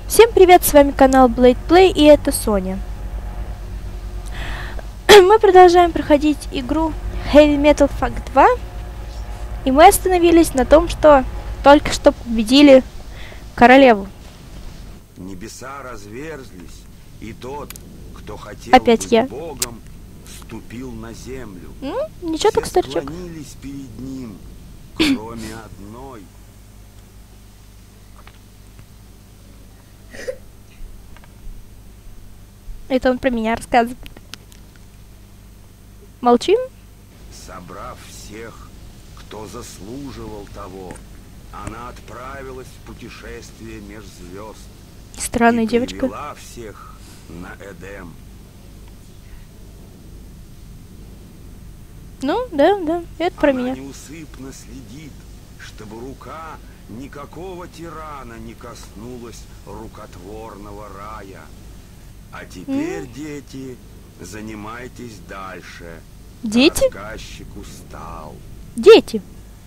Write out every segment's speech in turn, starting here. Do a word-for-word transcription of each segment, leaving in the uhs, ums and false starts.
Всем привет, с вами канал Blade Play, и это Соня. Мы продолжаем проходить игру Heavy Metal Fact два. И мы остановились на том, что только что победили королеву. Небеса разверзлись, и тот, кто хотел Опять быть я. Богом, ступил на землю. М? Ничего так, Все старичок. склонились перед ним, кроме одной. Это он про меня рассказывает. Молчим? Собрав всех, кто заслуживал того, она отправилась в путешествие меж звезд. Странная и девочка. привела всех на Эдем. Ну, да, да, это про Она меня. неусыпно следит, чтобы рука никакого тирана не коснулась рукотворного рая. А теперь, Mm. дети, занимайтесь дальше. Дети? Рассказчик устал. Дети.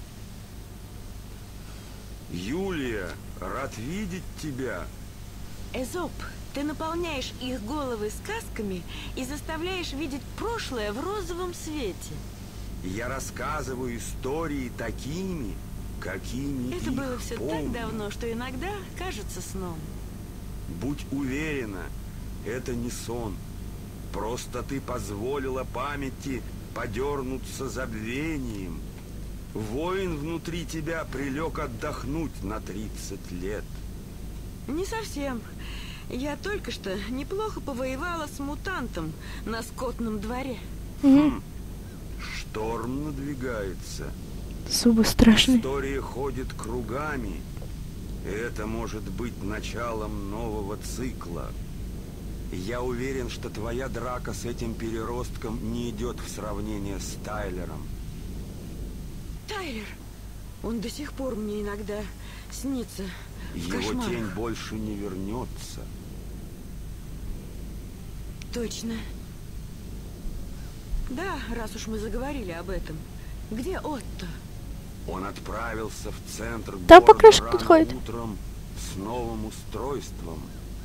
Юлия, рад видеть тебя. Эзоп, ты наполняешь их головы сказками и заставляешь видеть прошлое в розовом свете. Я рассказываю истории такими, какими Это их было все помню. так давно, что иногда кажется сном. Будь уверена, это не сон. Просто ты позволила памяти подернуться забвением. Воин внутри тебя прилег отдохнуть на тридцать лет. Не совсем. Я только что неплохо повоевала с мутантом на скотном дворе. Угу. Шторм надвигается. Зубы страшные. История ходит кругами. Это может быть началом нового цикла. Я уверен, что твоя драка с этим переростком не идет в сравнение с Тайлером. Тайлер! Он до сих пор мне иногда снится в Его кошмарах. тень больше не вернется. Точно. Да, раз уж мы заговорили об этом. Где Отто? Он отправился в центр Да, по города крыше рано подходит. утром с новым устройством.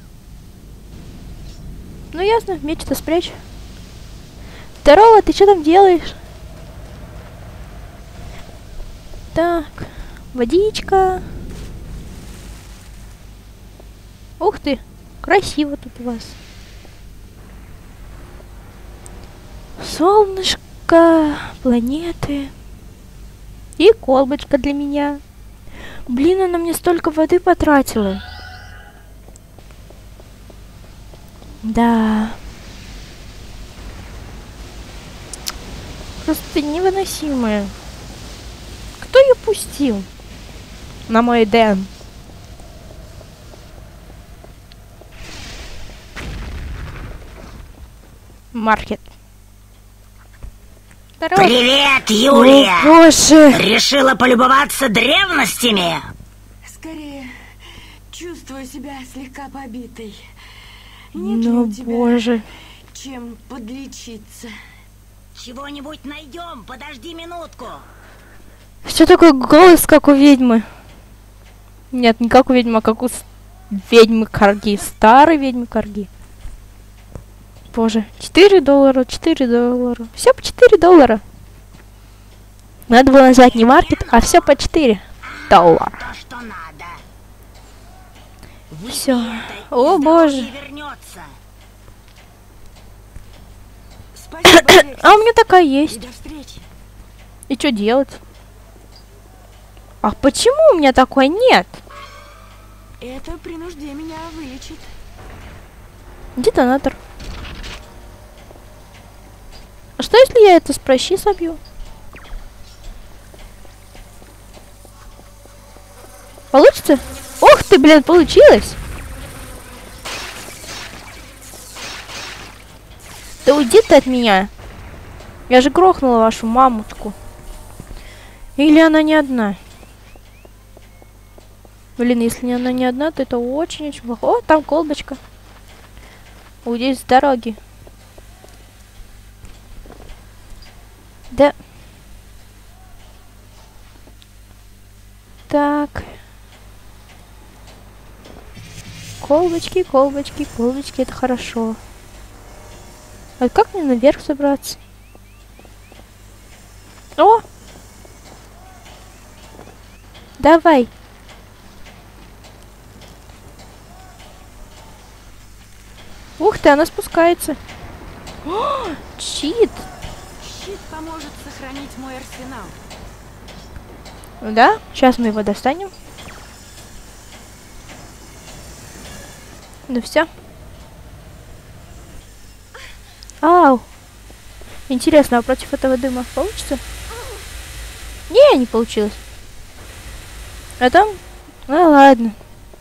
Ну ясно, меч-то спрячь. Здорово, ты что там делаешь? Так, водичка. Ух ты, красиво тут у вас. Солнышко, планеты. И колбочка для меня. Блин, она мне столько воды потратила. Да. Просто невыносимая. Кто ее пустил на мой Эдем? Маркет. Здорово. Привет, Юлия! О, боже! Решила полюбоваться древностями? Скорее, чувствую себя слегка побитой. Нет ли Ну, у тебя боже. чем подлечиться? Чего-нибудь найдем, подожди минутку. Что такое голос, как у ведьмы? Нет, не как у ведьмы, а как у с- ведьмы Карги. Старой ведьмы Карги. Боже, четыре доллара, четыре доллара. Все по четыре доллара. Надо было назвать не маркет, а все по четыре доллара. То, что надо. Всё. Выпей это, О, и боже. здоровье вернется. Спасибо, Алексис. А у меня такая И есть. до встречи. И что делать? А почему у меня такой нет? Это при нужде меня вылечит. Детонатор. А что если я это с прощи собью? Получится? Ух ты, блин, получилось! Да уйди ты от меня. Я же грохнула вашу мамутку. Или она не одна? Блин, если она не одна, то это очень-очень плохо. О, там колбочка. Уйди с дороги. Да. Так. Колбочки, колбочки, колбочки, это хорошо. А как мне наверх забраться? О! Давай. Ух ты, она спускается. О, щит. Щит поможет сохранить мой арсенал. Да, сейчас мы его достанем. Ну все. Ау. Интересно, а против этого дыма получится? Не, не получилось. А там? Ну ладно.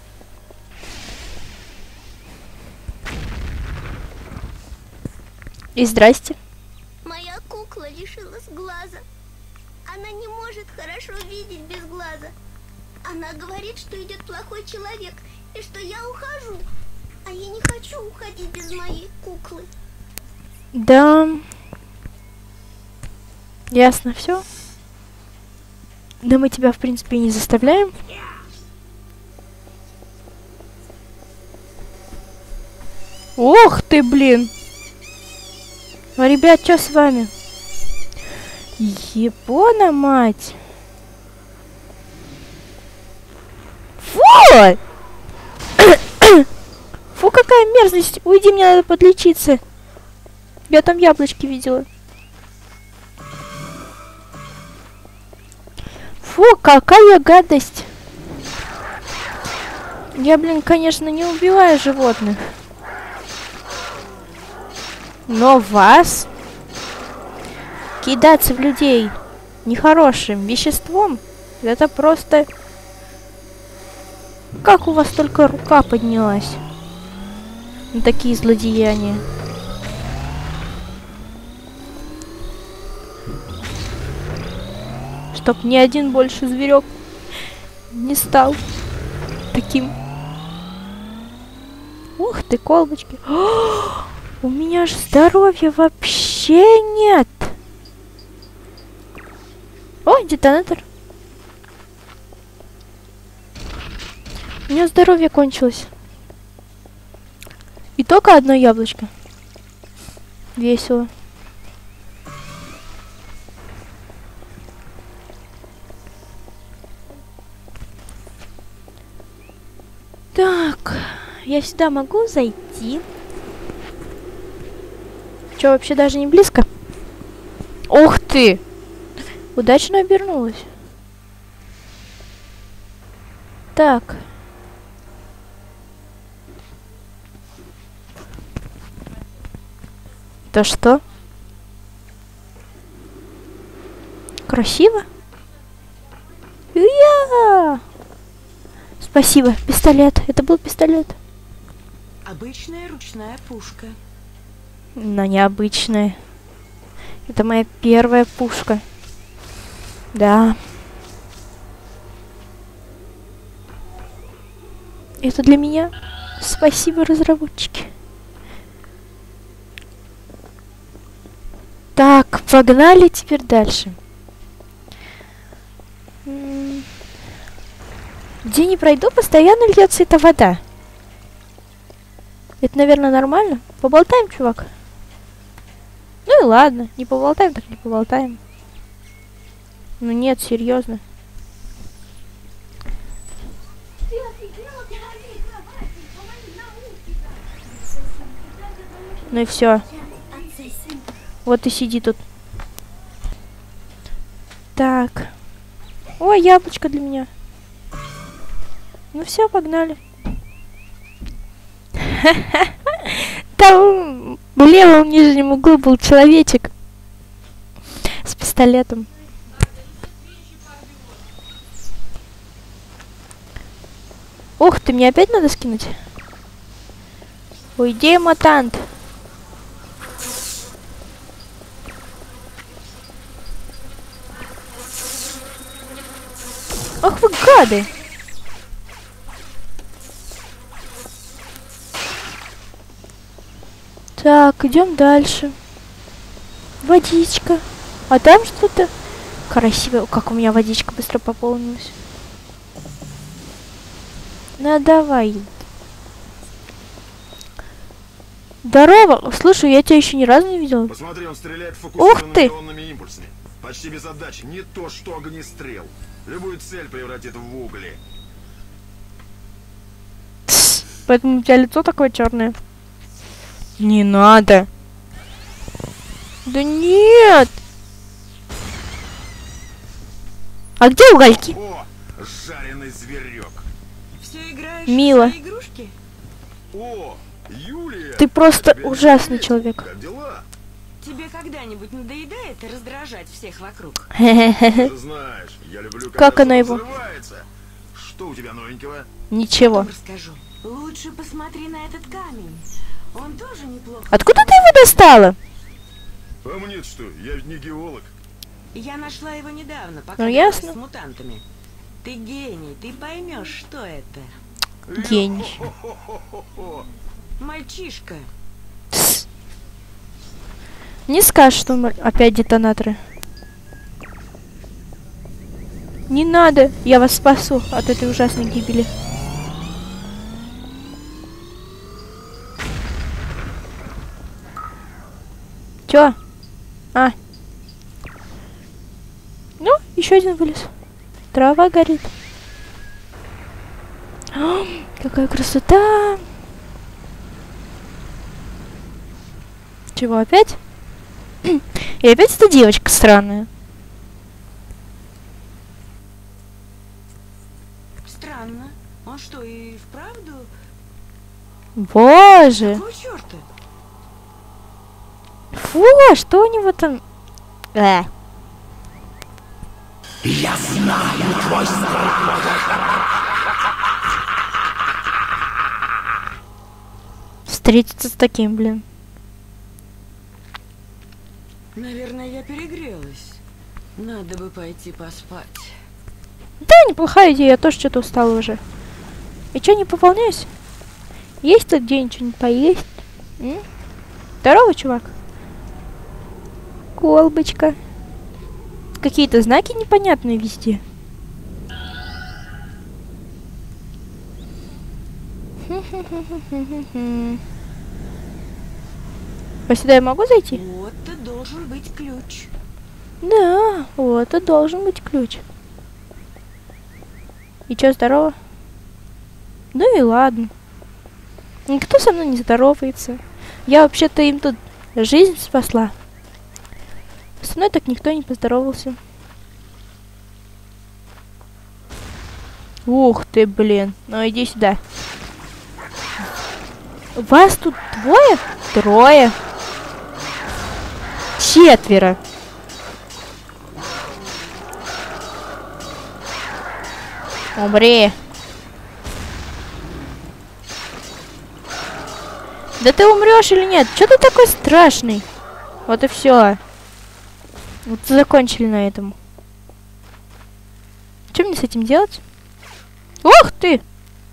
И здрасте. Моя кукла лишилась глаза. Она не может хорошо видеть без глаза. Она говорит, что идет плохой человек и что я ухожу. А я не хочу уходить без моей куклы. Да. Ясно, все. Да мы тебя, в принципе, и не заставляем. Ох ты, блин. А, ребят, что с вами? Ебона мать. Фу! Фу, какая мерзость. Уйди, мне надо подлечиться. Я там яблочки видела. Фу, какая гадость. Я, блин, конечно, не убиваю животных. Но вас кидаться в людей нехорошим веществом, это просто... Как у вас только рука поднялась на такие злодеяния? Чтоб ни один больше зверек не стал таким. Ух ты, колбочки. О, у меня же здоровья вообще нет. О, детонатор. У меня здоровье кончилось. И только одно яблочко. Весело. Так, я сюда могу зайти? Что, вообще даже не близко? Ух ты! Удачно обернулась. Так. Да что? Красиво? Я! Спасибо, пистолет. Это был пистолет. Обычная ручная пушка. Но необычная. Это моя первая пушка. Да. Это для меня. Спасибо, разработчики. Так, погнали теперь дальше. Где не пройду, постоянно льется эта вода. Это, наверное, нормально? Поболтаем, чувак? Ну и ладно, не поболтаем, так не поболтаем. Ну нет, серьезно. Ну и все. Вот и сиди тут. Так. О, яблочко для меня. Ну все, погнали. Там в левом нижнем углу был человечек с пистолетом. Ух ты, мне опять надо скинуть? Уйди, мутант. Ах вы гады! Так, идем дальше. Водичка. А там что-то красивое. Как у меня водичка быстро пополнилась. Ну давай. Здорово! Слушай, я тебя еще ни разу не видел. Посмотри, он стреляет Ух ты! фокусированными ионными импульсами. Почти без отдачи. Не то, что огнестрел. Любую цель превратит в угли. Поэтому у тебя лицо такое черное. Не надо. Да нет. А где угольки? О, жареный зверек. Все играешь Мило. в свои игрушки? О, Юлия. Ты просто Тебя не ужасный заметил. человек. Как дела? Тебе когда-нибудь надоедает раздражать всех вокруг? Ты же знаешь, я люблю, когда Как она всё его? взрывается. Что у тебя новенького? Ничего. Потом расскажу. Лучше посмотри на этот камень. Он тоже неплохо. Откуда ты его достала? А мне что? Я ведь не геолог. Я нашла его недавно, пока Ну, дралась ясно. с мутантами. Ты гений, ты поймешь, что это. Гений. Хо-хо-хо-хо-хо. Мальчишка. Тс. Не скажешь, что мы опять детонаторы. Не надо, я вас спасу от этой ужасной гибели. Чё? А. Ну, еще один вылез. Трава горит. О, какая красота! Чего опять? И опять эта девочка странная. Странно. Он что, и вправду? Боже! Какого черта? Фу, а что у него там? Э. Встретиться с таким, блин. Наверное, я перегрелась. Надо бы пойти поспать. Да, неплохая идея, я тоже что-то устала уже. И чё, не пополняюсь? Есть тут где-нибудь что-нибудь поесть? М? Здорово, чувак. Колбочка. Какие-то знаки непонятные везде. А сюда я могу зайти? Вот это должен быть ключ. Да, вот это должен быть ключ. И чё, здорово? Ну и ладно. Никто со мной не здоровается. Я вообще-то им тут жизнь спасла. Со мной так никто не поздоровался. Ух ты, блин. Ну иди сюда. Вас тут двое? Трое. Четверо. Умри. Да ты умрешь или нет? Что ты такой страшный? Вот и все. Вот закончили на этом. Что мне с этим делать? Ух ты!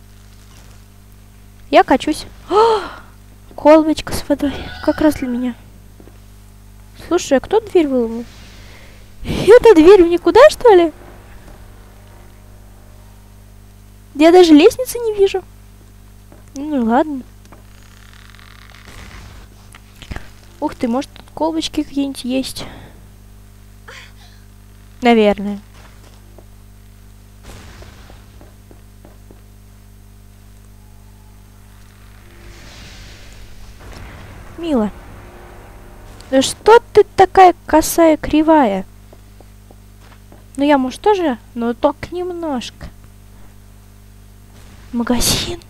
Я качусь. О, колбочка с водой. Как раз для меня. Слушай, а кто дверь выломал? Это дверь в никуда, что ли? Я даже лестницы не вижу. Ну ладно. Ух ты, может тут колбочки какие-нибудь есть? Наверное. Мила. Да что ты такая косая, кривая? Ну я, может, тоже, но только немножко. Магазин.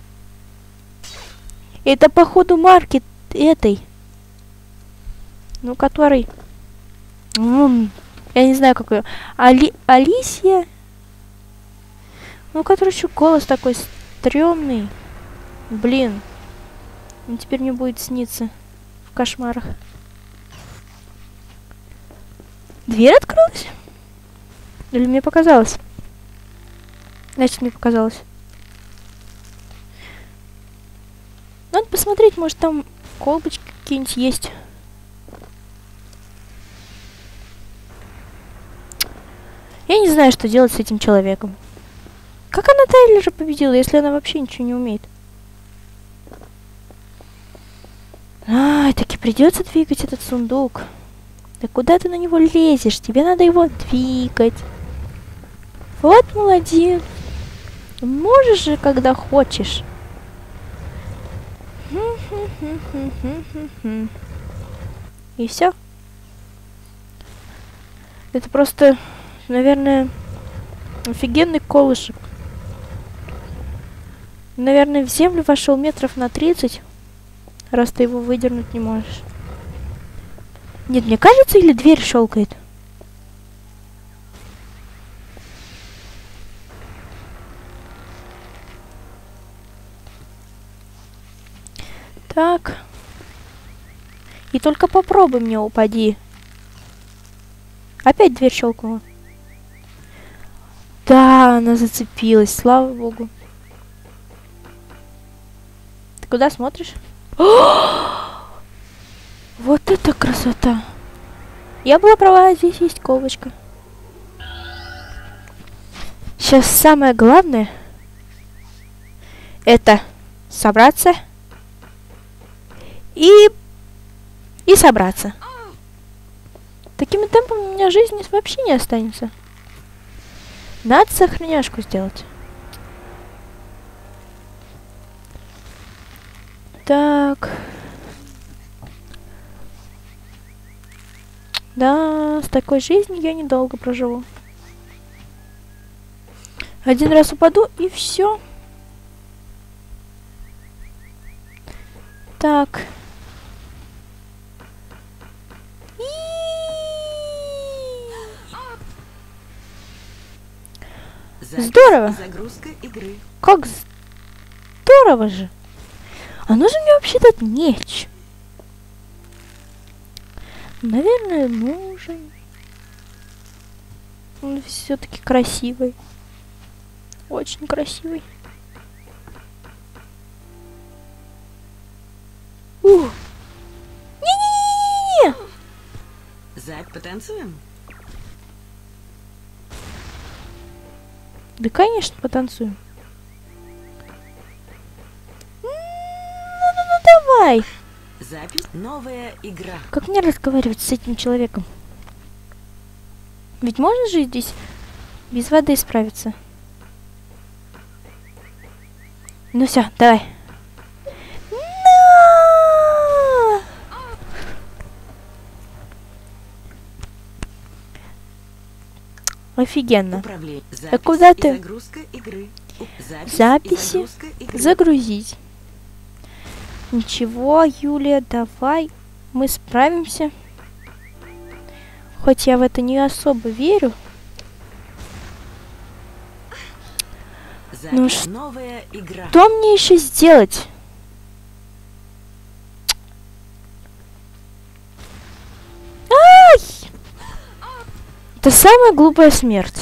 Это, походу, маркет этой. Ну, который... М-м, я не знаю, как ее. Али... Алисия? Ну, который еще голос такой стрёмный. Блин. Он теперь мне будет сниться в кошмарах. Дверь открылась? Или мне показалось? Значит, мне показалось. Надо посмотреть, может, там колбочки какие-нибудь есть. Я не знаю, что делать с этим человеком. Как она Тайлера победила, если она вообще ничего не умеет? Ай, таки придется двигать этот сундук. Да куда ты на него лезешь? Тебе надо его двигать. Вот молодец. Можешь же, когда хочешь. И все. Это просто, наверное, офигенный колышек. Наверное, в землю вошел метров на тридцать, раз ты его выдернуть не можешь. Нет, мне кажется, или дверь щелкает? Так. И только попробуй мне упади. Опять дверь щелкнула. Да, она зацепилась, слава богу. Ты куда смотришь? Вот это красота! Я была права, здесь есть колбочка. Сейчас самое главное это собраться и и собраться. Такими темпами у меня жизни вообще не останется. Надо сохраняшку сделать. Так. Да, с такой жизнью я недолго проживу. Один раз упаду и все. Так. Здорово. Загрузка игры. Как здорово же. А нужен мне вообще этот меч? Наверное, нужен. Он все-таки красивый. Очень красивый. Ух. Не-не-не-не-не! Зайк, потанцуем? Да, конечно, потанцуем. Ну-ну-ну, давай. Запись. Новая игра. Как мне разговаривать с этим человеком? Ведь можно же здесь без воды справиться? Ну все, давай. Но! Офигенно. Управление. А Запись куда и ты? Загрузка игры. Запись и Записи. загрузка игры. Загрузить. Ничего, Юлия, давай. Мы справимся. Хоть я в это не особо верю. Запись. Ну ш- Новая игра. Что мне еще сделать? Ай! Это самая глупая смерть.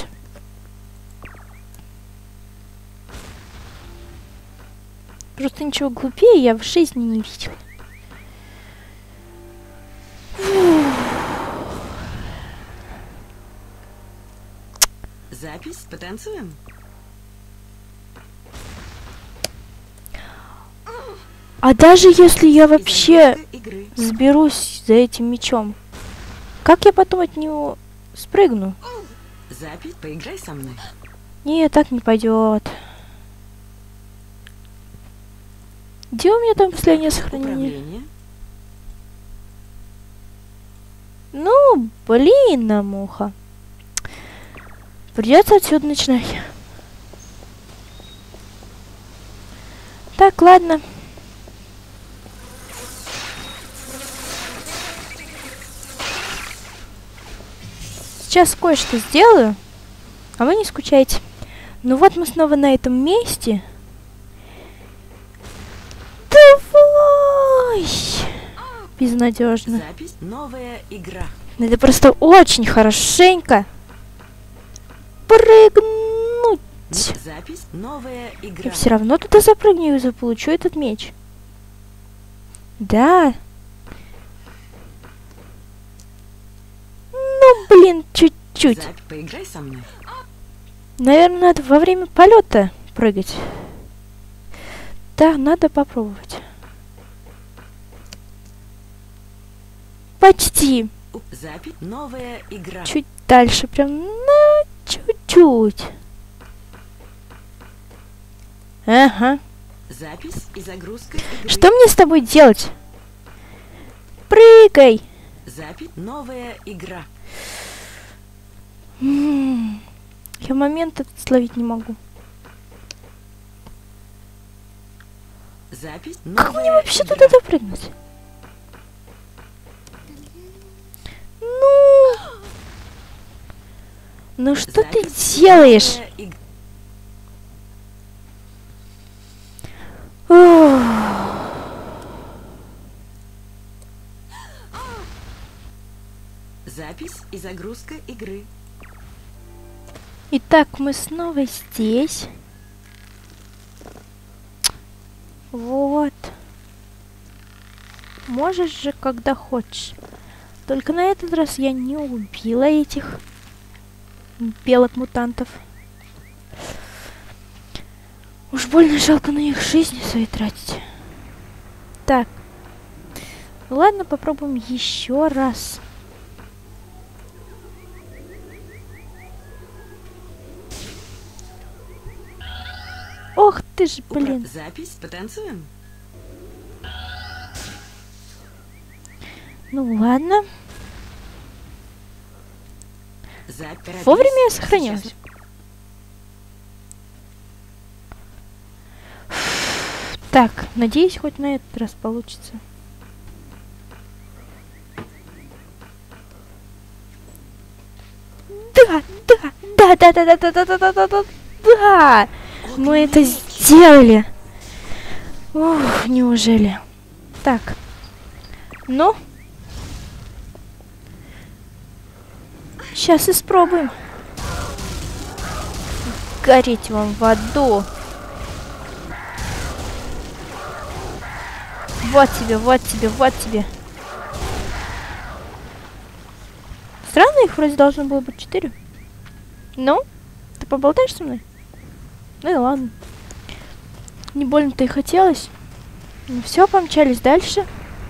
Просто ничего глупее я в жизни не видела. Запись. Потанцуем? А даже если я И вообще загрузка игры. сберусь за этим мечом, как я потом от него спрыгну? Запись. Поиграй со мной. Не, так не пойдет. Где у меня там последнее сохранение? Управление. Ну, блин, на муха. Придется отсюда начинать. Так, ладно. Сейчас кое-что сделаю, а вы не скучайте. Ну вот мы снова на этом месте. Давай! Безнадежно. Запись. Новая игра. Надо просто очень хорошенько прыгнуть. Запись. Новая И игра. все равно туда запрыгну и заполучу этот меч. Да. Ну, блин, чуть-чуть. Запись. Поиграй со мной. Наверное, надо во время полета прыгать. Да, надо попробовать. Подожди. Запись. Новая игра. Чуть дальше, прям на чуть-чуть. Ага. Запись и загрузка игры. Что мне с тобой делать? Прыгай. Запись. Новая игра. М-м-м. Я момент этот словить не могу. Запись. Как мне Новая вообще игра. туда допрыгнуть? Ну... Ну что ты Запись. делаешь? Новая иг- Ух. Запись и загрузка игры. Итак, мы снова здесь. Вот. Можешь же, когда хочешь. Только на этот раз я не убила этих белых мутантов. Уж больно жалко на них жизни свои тратить. Так. Ну ладно, попробуем еще раз. Ох ты ж, Упра- блин. Запись. Потанцуем. Ну ладно. Запись. Вовремя я сохранилась. Сейчас- Так, надеюсь, хоть на этот раз получится. Да, да, да, да, да, да, да, да, да, да, да, да, да. Мы это сделали. Ух, неужели? Так. Ну. Сейчас испробуем. Гореть вам в аду. Вот тебе, вот тебе, вот тебе. Странно, их вроде должно было быть четыре. Ну, ты поболтаешь со мной? Ну и ладно. Не больно-то и хотелось. Ну все, помчались дальше.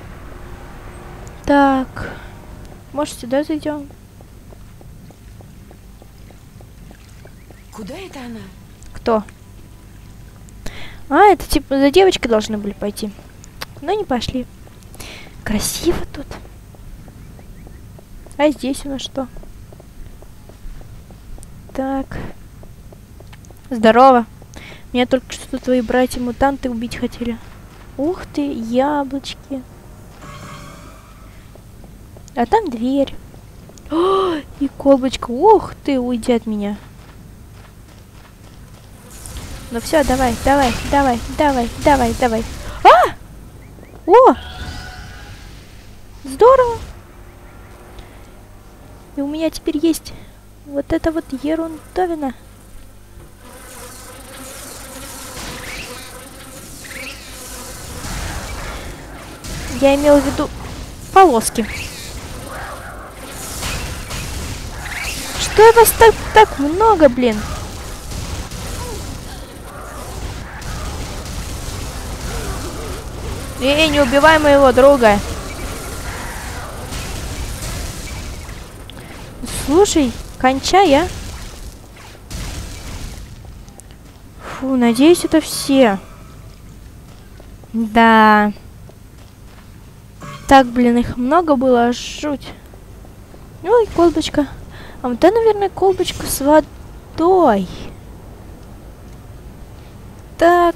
Так. Может, сюда зайдем? Куда это она? Кто? А, это типа за девочкой должны были пойти. Но не пошли. Красиво тут. А здесь у нас что? Так. Здорово. Меня только что твои братья-мутанты убить хотели. Ух ты, яблочки. А там дверь. О, и колбочка. Ух ты, уйди от меня. Ну все, давай, давай, давай, давай, давай, давай. А! О! Здорово. И у меня теперь есть вот это вот ерундовина. Я имела в виду полоски. Что вас так, так много, блин? Эй, не убивай моего друга. Слушай, кончай, а. Фу, надеюсь, это все. Да. Так, блин, их много было, аж жуть. Ой, колбочка. А вот это, наверное, колбочка с водой. Так.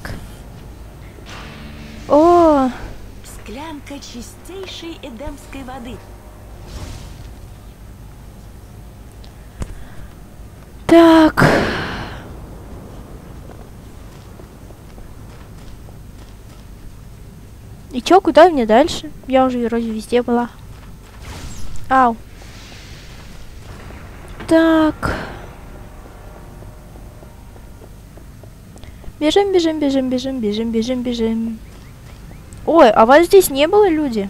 О, Склянка чистейшей эдемской воды. так. И чё, куда мне дальше? Я уже вроде везде была. Ау. Так. Бежим, бежим, бежим, бежим, бежим, бежим, бежим. Ой, а вас здесь не было, люди?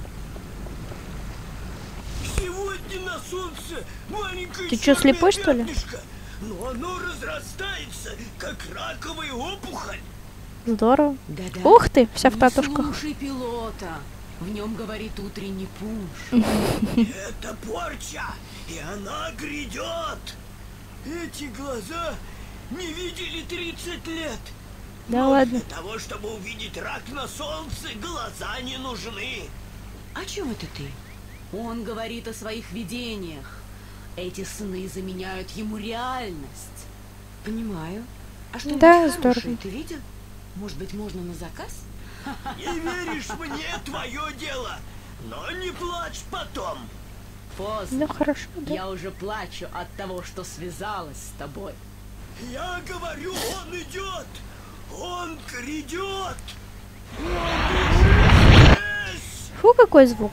Сегодня на солнце маленькое Ты чё, слепой, черное что ли? пятнышко, но оно разрастается, как раковая опухоль. Здорово. Да-да. Ух ты, вся в Не татушках. слушай пилота. В нем говорит утренний пунш. Это порча, и она грядет. Эти глаза не видели тридцать лет. Да Но ладно. для того, чтобы увидеть рак на солнце, глаза не нужны. О чем это ты? Он говорит о своих видениях. Эти сны заменяют ему реальность. Понимаю. А что Да, нибудь хорошее здорово. ты видел? Может быть, можно на заказ? Не веришь мне, твое дело. Но не плачь потом. Поздно. Ну хорошо, да. Я уже плачу от того, что связалась с тобой. Я говорю, он идет. Он грядет. Он уже здесь. Фу, какой звук.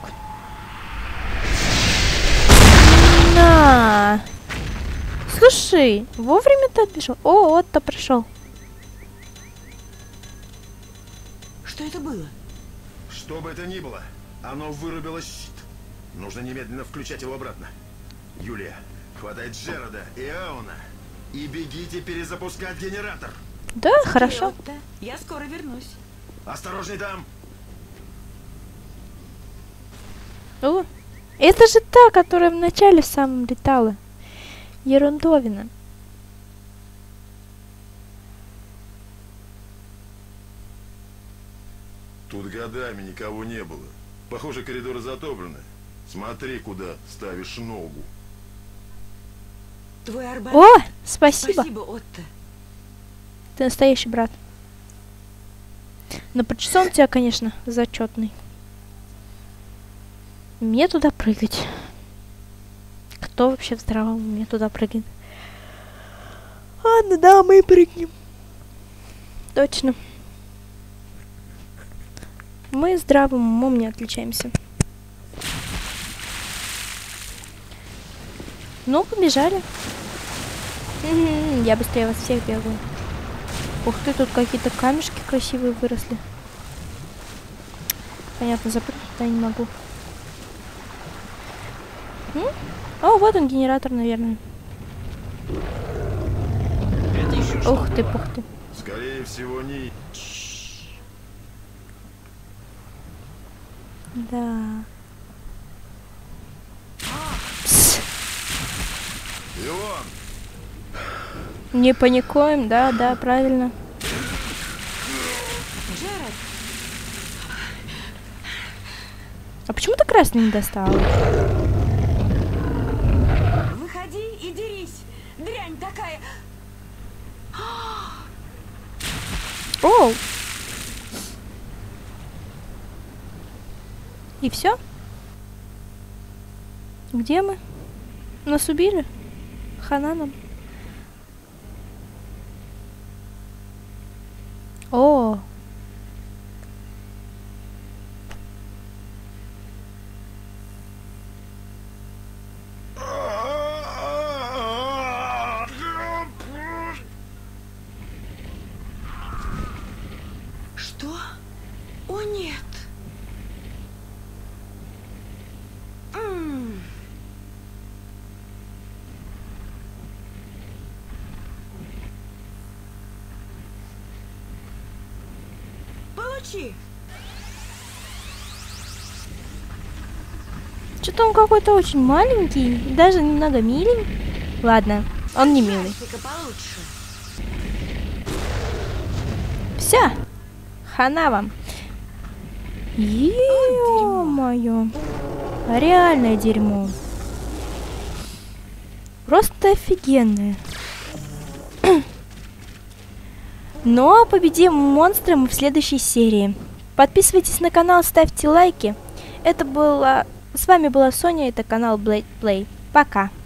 На. Слушай, вовремя ты отбежал. О, Отто пришел. Что это было? Что бы это ни было, оно вырубило щит. Нужно немедленно включать его обратно. Юлия, хватай Джерарда и Ауна и бегите перезапускать генератор. Да, хорошо. Отто, я скоро вернусь. Осторожней там. О, это же та, которая в начале самом летала. Ерундовина. Тут годами никого не было. Похоже, коридоры затоплены. Смотри, куда ставишь ногу. Твой арбалет. О, спасибо. Спасибо, Отто. Ты настоящий брат. Но причем у тебя, конечно, зачетный. Мне туда прыгать. Кто вообще в здравом уме туда прыгнет? Ладно, да, мы прыгнем. Точно. Мы здравым умом не отличаемся. Ну, побежали. М-м-м, я быстрее вас всех бегаю. Ух ты, тут какие-то камешки красивые выросли. Понятно, запрыгнуть я не могу. М? О, вот он, генератор, наверное. Это еще что? Ух ты, пух ты. Скорее всего, не... Да. Пс, Илон, не паникуем, да, да, правильно. Джерард, А почему ты красный не достала? выходи и дерись. Дрянь такая. Оу! И все? Где мы? Нас убили? Хана нам. О! Что? О, нет. М. Получи. Что-то он какой-то очень маленький, и даже немного миленький. Ладно, он не милый. Шарфика получше. Все, хана вам. Ё-моё. Реальное дерьмо. Просто офигенное. Ну а победим монстра мы в следующей серии. Подписывайтесь на канал, ставьте лайки. Это было... С вами была Соня, это канал Blade Play. Пока.